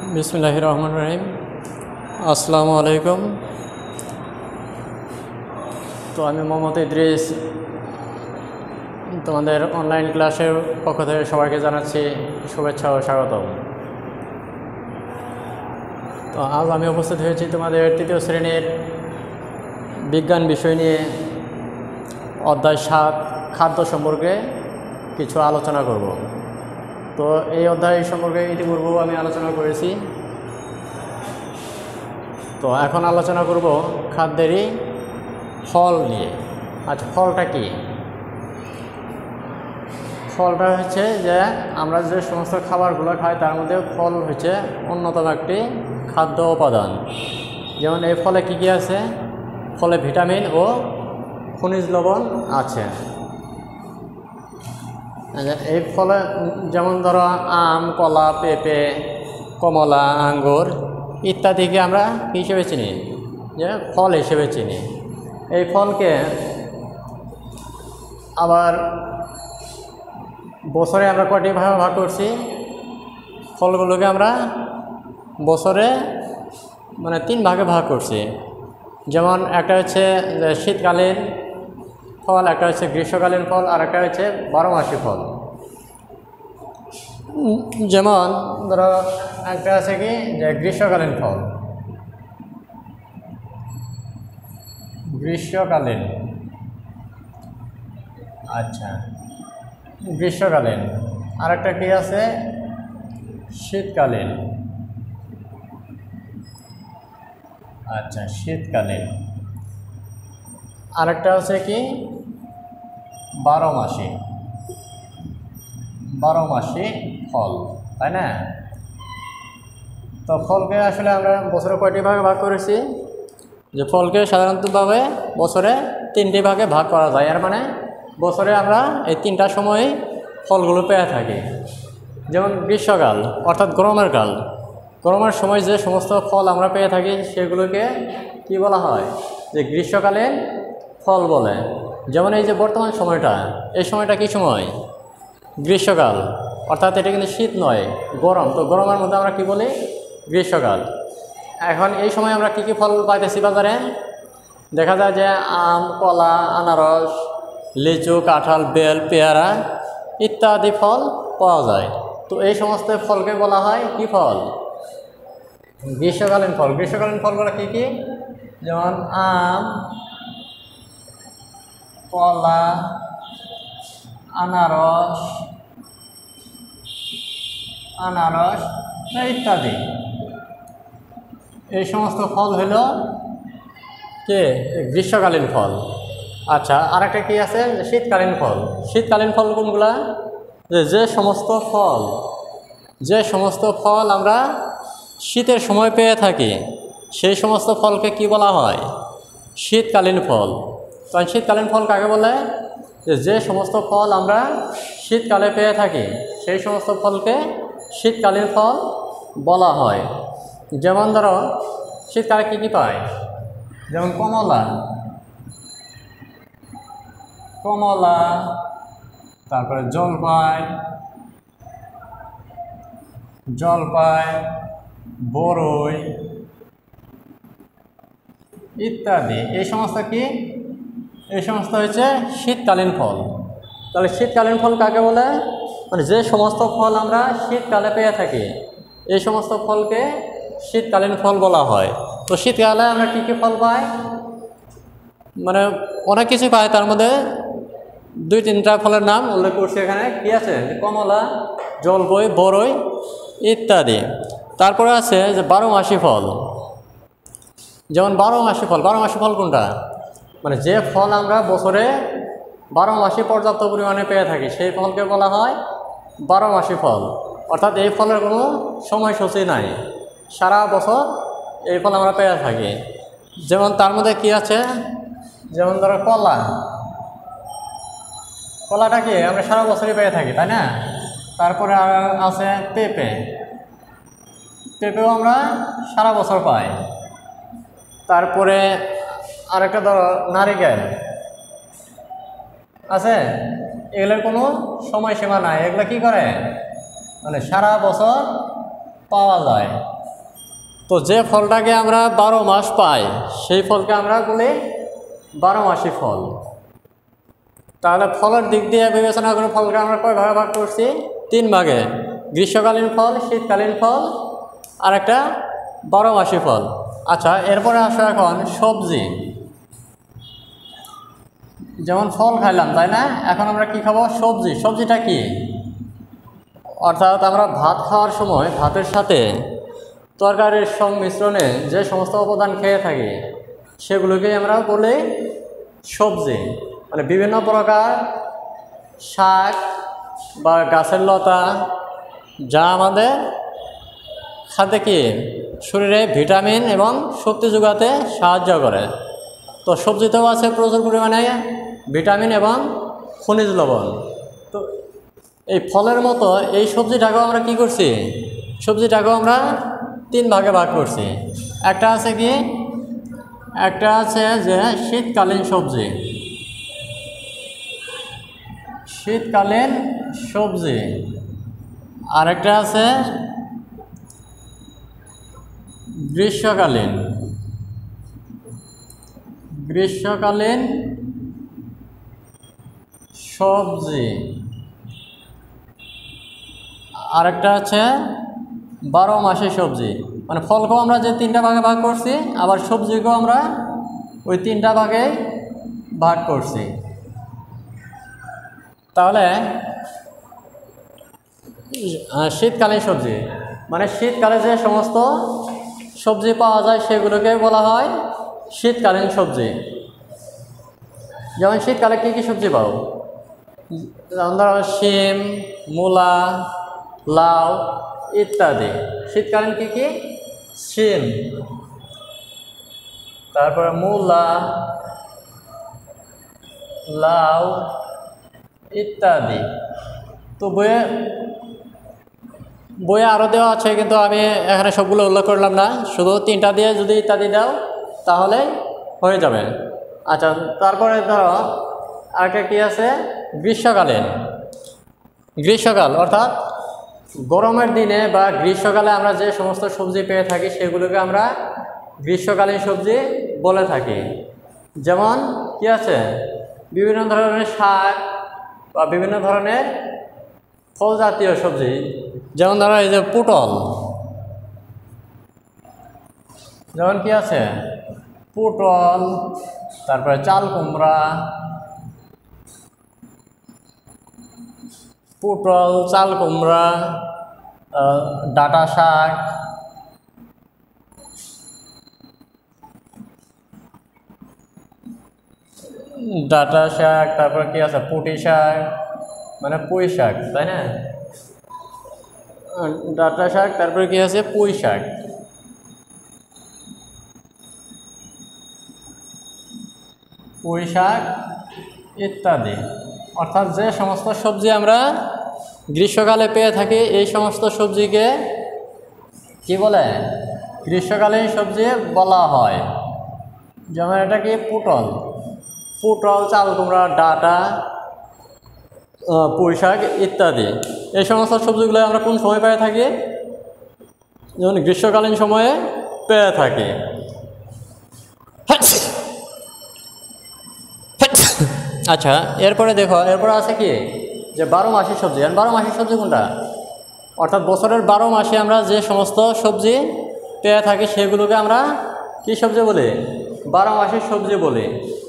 বিসমিল্লাহির রহমানির রহিম। আসসালামু আলাইকুম। তো আমি মোহাম্মদ ইদ্রিস, তোমাদের অনলাইন ক্লাসের পক্ষ থেকে সবাইকে জানাচ্ছি শুভেচ্ছা ও স্বাগতম। তো আজ আমি উপস্থিত হয়েছি তোমাদের তৃতীয় শ্রেণীর বিজ্ঞান বিষয় নিয়ে অধ্যায় 7 খাদ্য সম্পর্কে কিছু আলোচনা করব। তো এই অধ্যায় সম্পর্কে ইতিপূর্বেও আমি আলোচনা করেছি। তো এখন আলোচনা করব খাদ্যেরই ফল নিয়ে। আচ্ছা, ফলটা কি? ফলটা হচ্ছে যে আমরা যে সমস্ত খাবারগুলো খাই তার মধ্যে ফল হচ্ছে অন্যতম একটি খাদ্য উপাদান। যেমন এই ফলে কী কী আছে? ফলে ভিটামিন ও খনিজ লবণ আছে। এই ফলে যেমন ধরো আম, কলা, পেঁপে, কমলা, আঙ্গুর ইত্যাদিকে আমরা কী হিসেবে চিনি? যে ফল হিসেবে চিনি। এই ফলকে আবার বছরে আমরা কয়টি ভাগে ভাগ করছি? ফলগুলোকে আমরা বছরে 3 ভাগে ভাগ করছি। যেমন একটা হচ্ছে শীতকালীন ফল, একটা হচ্ছে গ্রীষ্মকালীন ফল, আর একটা হচ্ছে 12 মাসি ফল। যেমন ধরো একটা আছে কি যে গ্রীষ্মকালীন ফল, গ্রীষ্মকালীন। আচ্ছা, গ্রীষ্মকালীন। আরেকটা কি আছে? শীতকালীন। আচ্ছা, শীতকালীন। আরেকটা হচ্ছে কি 12 মাসি, 12 মাসি ফল, তাই না? তো ফলকে আসলে আমরা বছরে কয়টি ভাগে ভাগ করেছি? যে ফলকে সাধারণতভাবে বছরে 3টি ভাগে ভাগ করা যায়। এর মানে বছরে আমরা এই 3টা সময়ে ফলগুলো পেয়ে থাকি। যেমন গ্রীষ্মকাল অর্থাৎ গরমের কাল, গরমের সময় যে সমস্ত ফল আমরা পেয়ে থাকি সেগুলোকে কি বলা হয়? যে গ্রীষ্মকালীন ফল বলে। যেমন এই যে বর্তমান সময়টা, এই সময়টা কি সময়? গ্রীষ্মকাল, অর্থাৎ এটা কিন্তু শীত নয়, গরম। তো গরমের মধ্যে আমরা কি বলি? গ্রীষ্মকাল। এখন এই সময় আমরা কি কি ফল পাইতেছি বাজারে? দেখা যায় যে আম, কলা, আনারস, লিচু, কাঁঠাল, বেল, পেয়ারা ইত্যাদি ফল পাওয়া যায়। তো এই সমস্ত ফলকে বলা হয় কি ফল? গ্রীষ্মকালীন ফল। গ্রীষ্মকালীন ফলগুলো কি কি? যেমন আম, কলা, আনারস ইত্যাদি। এই সমস্ত ফল হলো কে? গ্রীষ্মকালীন ফল। আচ্ছা, আরেকটা কি আছে? শীতকালীন ফল। শীতকালীন ফল কোনগুলা? যে সমস্ত ফল আমরা শীতের সময় পেয়ে থাকি সেই সমস্ত ফলকে কি বলা হয়? শীতকালীন ফল। কারণ শীতকালীন ফল কাকে বলে? যে সমস্ত ফল আমরা শীতকালে পেয়ে থাকি সেই সমস্ত ফলকে শীতকালীন ফল বলা হয়। যেমন ধরো শীতকালে কী কী পাই? যেমন কমলা, তারপরে জলপাই, বরই ইত্যাদি। এই সমস্ত কি? এই সমস্ত হচ্ছে শীতকালীন ফল। তাহলে শীতকালীন ফল কাকে বলে? যে সমস্ত ফল আমরা শীতকালে পেয়ে থাকি এই সমস্ত ফলকে শীতকালীন ফল বলা হয়। তো শীতকালে আমরা কী কী ফল পাই? অনেক কিছু পাই। তার মধ্যে 2-3টা ফলের নাম উল্লেখ করছি এখানে। কি আছে? কমলা, জলপাই, বরই ইত্যাদি। তারপরে আছে যে 12 মাসি ফল। যেমন 12 মাসি ফল। 12 মাসি ফল কোনটা? যে ফল আমরা বছরে 12 মাসে পর্যাপ্ত পরিমাণে পেয়ে থাকি সেই ফলকে বলা হয় 12 মাসি ফল। অর্থাৎ এই ফলের কোনো সময়সূচি নাই, সারা বছর এই ফল আমরা পেয়ে থাকি। যেমন তার মধ্যে কি আছে? যেমন ধরো কলাটা কি আমরা সারা বছরই পেয়ে থাকি, তাই না? তারপরে আছে পেঁপেও আমরা সারা বছর পাই। তারপরে আরেকটা ধরো নারিকেল আছে, এগুলোর কোনো সময়সীমা নাই। এগুলো কি করে? সারা বছর পাওয়া যায়। তো যে ফলটাকে আমরা 12 মাস পাই সেই ফলকে আমরা বলি 12 মাসি ফল। তাহলে ফলের দিক দিয়ে বিবেচনা করে ফলকে আমরা কয় ভাগে ভাগ করছি? 3 ভাগে। গ্রীষ্মকালীন ফল, শীতকালীন ফল আর একটা 12 মাসি ফল। আচ্ছা, এরপরে আসো এখন সবজি। যেমন ফল খাইলাম, তাই না? এখন আমরা কি খাবো? সবজি। সবজিটা কি? অর্থাৎ আমরা ভাত খাওয়ার সময় ভাতের সাথে তরকারির সংমিশ্রণে যে সমস্ত উপাদান খেয়ে থাকি সেগুলোকেই আমরা বলি সবজি। মানে বিভিন্ন প্রকার শাক বা গাছের লতা যা আমাদের খাদ্যে কি শরীরে ভিটামিন এবং শক্তি যোগাতে সাহায্য করে। তো সবজিতেও আছে প্রচুর পরিমাণে ভিটামিন এবং খনিজ লবণ। তো এই ফলের মতো এই সবজিটাকেও আমরা কি করছি? সবজিটাকেও আমরা 3 ভাগে ভাগ করছি। একটা আছে কি? একটা আছে যে শীতকালীন সবজি। শীতকালীন সবজি। আরেকটা আছে গ্রীষ্মকালীন সবজি। আরেকটা আছে 12 মাসি সবজি। মানে ফলকেও আমরা যে 3টা ভাগে ভাগ করছি, আবার সবজিকেও আমরা ওই 3টা ভাগে ভাগ করছি। তাহলে শীতকালীন সবজি মানে শীতকালে যে সমস্ত সবজি পাওয়া যায় সেগুলোকে বলা হয় শীতকালীন সবজি। যেমন শীতকালে কী কী সবজি পাও? যেমন ধরো শিম, মূলা, লাউ ইত্যাদি। শীতকালীন কী কী? শিম, তারপরে মূলা, লাউ ইত্যাদি। তো বইয়ে আরও দেওয়া আছে, কিন্তু আমি এখানে সবগুলো উল্লেখ করলাম না। শুধু 3টা দিয়ে যদি ইত্যাদি দাও তাহলে হয়ে যাবে। আচ্ছা, তারপরে ধরো আরেকটা কী আছে? গ্রীষ্মকাল অর্থাৎ গরমের দিনে বা গ্রীষ্মকালে আমরা যে সমস্ত সবজি পেয়ে থাকি সেগুলোকে আমরা গ্রীষ্মকালীন সবজি বলে থাকি। যেমন কি আছে? বিভিন্ন ধরনের শাক বা বিভিন্ন ধরনের ফল জাতীয় সবজি। যেমন ধরো এই যে পটল, যেমন কি আছে? পটল, তারপরে চাল কুমড়া, ডাঁটা শাক, তারপরে কি আছে? পুঁটি শাক মানে পুঁই শাক, তাই না? ডাঁটা শাক, তারপরে কি আছে? পুঁই শাক। ইত্যাদি। অর্থাৎ যে সমস্ত সবজি আমরা গ্রীষ্মকালে পেয়ে থাকি এই সমস্ত সবজিকে কি বলে? গ্রীষ্মকালীন সবজি বলা হয়। যেমন এটা কি? পটল, চাল কুমড়া, ডাঁটা, পুঁই শাক ইত্যাদি। এই সমস্ত সবজিগুলো আমরা কোন সময় পেয়ে থাকি? যেমন গ্রীষ্মকালীন সময়ে পেয়ে থাকি। আচ্ছা, এরপরে দেখো, এরপরে আছে কি? যে 12 মাসি সবজি। 12 মাসি সবজি কোনটা? অর্থাৎ বছরের 12 মাসে আমরা যে সমস্ত সবজি পেয়ে থাকি সেগুলোকে আমরা কি সবজি বলি? 12 মাসি সবজি বলি।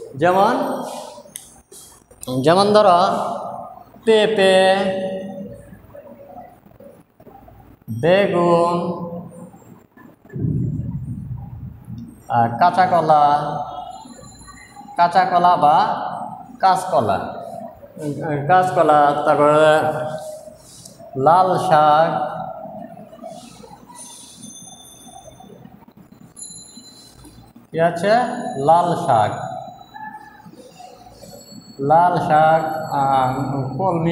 যেমন ধরো পেঁপে, বেগুন, কাঁচা কলা বা কাঁচকলা, তারপরে লাল শাক, কি আছে? লাল শাক, কলমি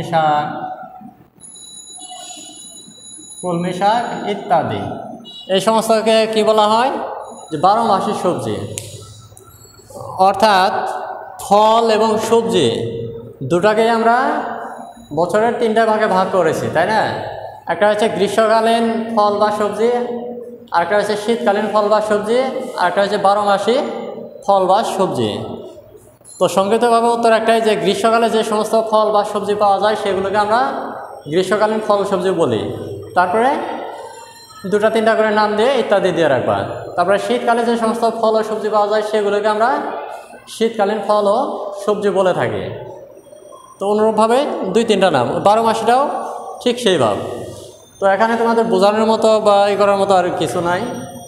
শাক ইত্যাদি। এই সমস্তকে কি বলা হয়? যে 12 মাসি সবজি। অর্থাৎ ফল এবং সবজি দুটাকেই আমরা বছরের 3টা ভাগে ভাগ করেছি, তাই না? একটা হচ্ছে গ্রীষ্মকালীন ফল বা সবজি, আরেকটা হচ্ছে শীতকালীন ফল বা সবজি, আরেকটা হচ্ছে 12 মাসি ফল বা সবজি। তো সংক্ষিপ্তভাবে উত্তর একটাই যে গ্রীষ্মকালে যে সমস্ত ফল বা সবজি পাওয়া যায় সেগুলোকে আমরা গ্রীষ্মকালীন ফল সবজি বলি। তারপরে 2-3টা করে নাম দিয়ে ইত্যাদি দিয়ে রাখবা। তারপরে শীতকালে যে সমস্ত ফল ও সবজি পাওয়া যায় সেগুলোকে আমরা শীতকালীন ফল ও সবজি বলে থাকি। তো অনুরূপভাবে 2-3টা নাম, 12 মাসিটাও ঠিক সেই ভাব। তো এখানে তোমাদের বোঝানোর মতো বা ই করার মতো আর কিছু নাই।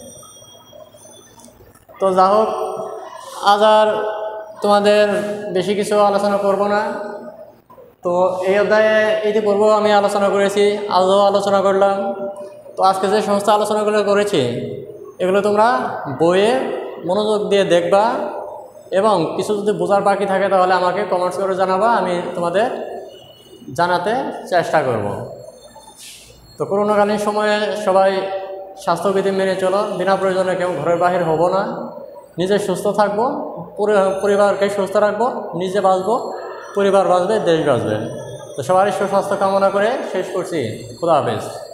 তো যা হোক, আজ আর তোমাদের বেশি কিছু আলোচনা করব না। তো এই অধ্যায়ে ইতিপূর্বে আমি আলোচনা করেছি, আজও আলোচনা করলাম। তো আজকে যে সমস্ত আলোচনাগুলো করেছি এগুলো তোমরা বইয়ে মনোযোগ দিয়ে দেখবা, এবং কিছু যদি বোঝার বাকি থাকে তাহলে আমাকে কমেন্টস করে জানাবা, আমি তোমাদের জানাতে চেষ্টা করব। তো করোনাকালীন সময়ে সবাই স্বাস্থ্যবিধি মেনে চলো, বিনা প্রয়োজনে কেউ ঘরের বাহির হবো না, নিজে সুস্থ থাকবো, পরিবারকে সুস্থ রাখবো, নিজে বাঁচবো, পরিবার বাঁচবে, দেশ বাঁচবে। তো সবারই সুস্বাস্থ্য কামনা করে শেষ করছি। খুদা হাফেজ।